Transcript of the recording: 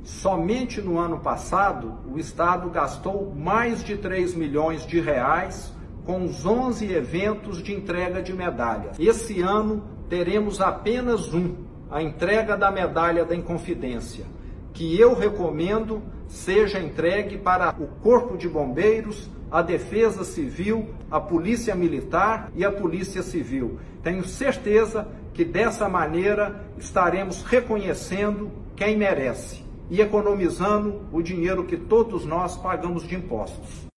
Somente no ano passado, o Estado gastou mais de 3 milhões de reais com os 11 eventos de entrega de medalhas. Esse ano teremos apenas a entrega da Medalha da Inconfidência, que eu recomendo seja entregue para o Corpo de Bombeiros, a Defesa Civil, a Polícia Militar e a Polícia Civil. Tenho certeza que dessa maneira estaremos reconhecendo quem merece e economizando o dinheiro que todos nós pagamos de impostos.